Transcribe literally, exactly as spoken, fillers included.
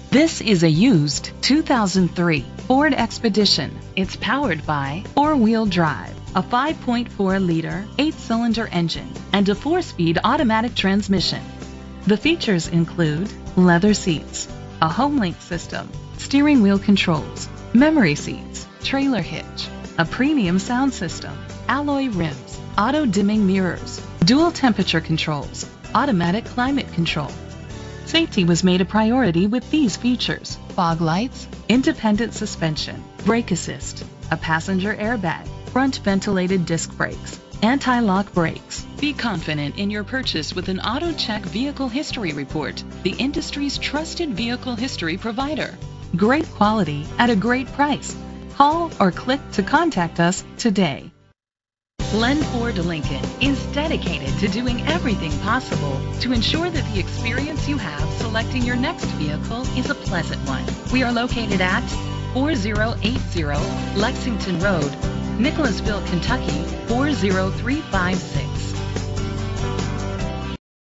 This is a used two thousand three Ford Expedition. It's powered by four-wheel drive, a five point four liter, eight-cylinder engine, and a four-speed automatic transmission. The features include leather seats, a HomeLink system, steering wheel controls, memory seats, trailer hitch, a premium sound system, alloy rims, auto-dimming mirrors, dual temperature controls, automatic climate control. Safety was made a priority with these features: fog lights, independent suspension, brake assist, a passenger airbag, front ventilated disc brakes, anti-lock brakes. Be confident in your purchase with an AutoCheck Vehicle History Report, the industry's trusted vehicle history provider. Great quality at a great price. Call or click to contact us today. Glenn Ford Lincoln is dedicated to doing everything possible to ensure that the experience you have selecting your next vehicle is a pleasant one. We are located at four zero eight zero Lexington Road, Nicholasville, Kentucky four zero three five six.